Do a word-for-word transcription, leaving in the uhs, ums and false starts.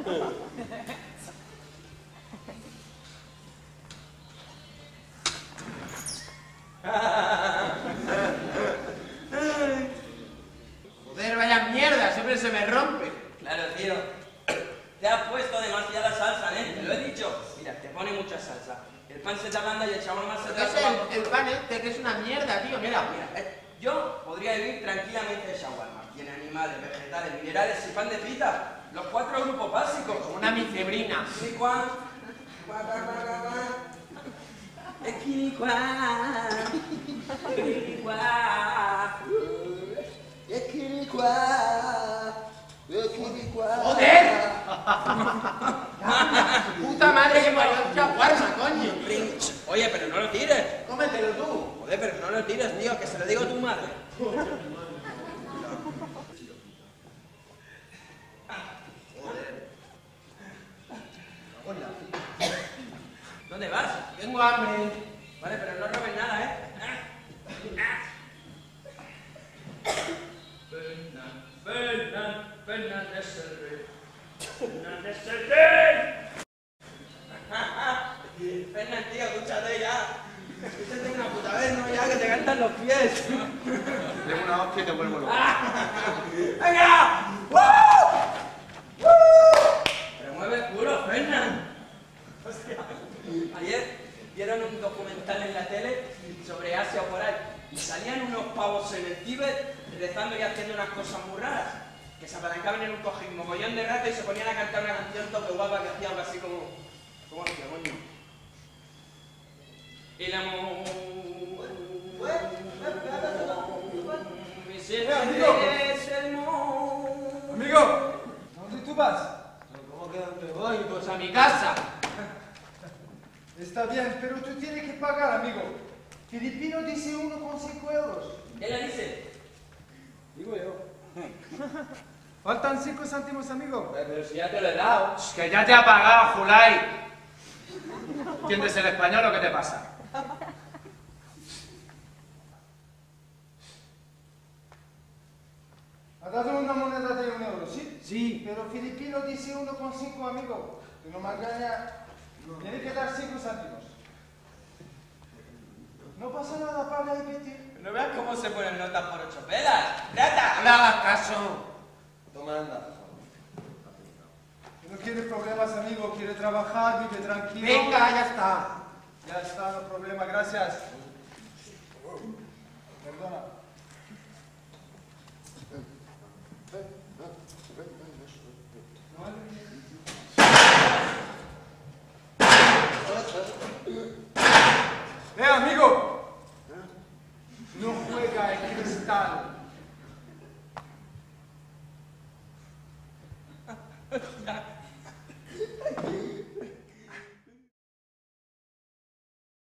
Joder, vaya mierda, siempre se me rompe. Claro, tío. Te has puesto demasiada salsa, ¿eh? Te lo he dicho. Mira, te pone mucha salsa. El pan se te ablanda y el chaval más se te ¿Qué es el, el pan este? Que es una mierda, tío, mira. Mira, eh, yo podría vivir tranquilamente de shawarma. Tiene animales, vegetales, minerales y pan de pita. Los cuatro grupos básicos. Como una micebrina. Quinicuá. Equinicuá. Equinicuá. Equinicuá. Equinicuá. ¡Joder! ¡Puta madre que parió el shawarma, coño! Oye, pero no lo tires. Cómetelo tú. Joder, pero no lo tires, tío, que se lo digo a tu madre. ¿Dónde vas? Tengo hambre. Vale, pero no robes nada, ¿eh? Fernan, Fernan, Fernández el Rey. Fernández el Rey. Fernan, tío, escúchate ya. Escúchate una puta vez, ¿no? Ya que te cantan los pies. Tengo una hostia y te vuelvo loco. ¡Venga! ¡Woo! ¡Woo! Remueve el culo, Fernan. Hostia. Ayer vieron un documental en la tele sobre Asia o por ahí y salían unos pavos en el Tíbet rezando y haciendo unas cosas muy raras, que se apalancaban en un cojín mogollón de rato y se ponían a cantar una canción toque guapa que hacía algo así como... ¿Cómo hacía, coño? El amor... Eh, amigo. Es el mundo. Amigo, ¿dónde tú vas? ¿Cómo que dónde voy? Pues a mi casa. Está bien, pero tú tienes que pagar, amigo. Filipino dice uno con cinco euros. ¿Qué le dice? Digo yo. Faltan cinco céntimos, amigo. Pero si ya te lo he dado. Que ya te ha pagado, Julay. ¿Entiendes el español o qué te pasa? Ha dado una moneda de un euro, ¿sí? Sí. Pero Filipino dice uno con cinco, amigo. Que no me engaña. Tiene que dar cinco céntimos. No pasa nada, paga y vete. No veas cómo se ponen notas por ocho pelas. ¡Trata! No le hagas caso. Toma, anda. No quiere problemas, amigo. Quiere trabajar, vive tranquilo. Venga, ya está. Ya está, no problema, gracias. Perdona. ¡Eh, amigo! No juega el cristal.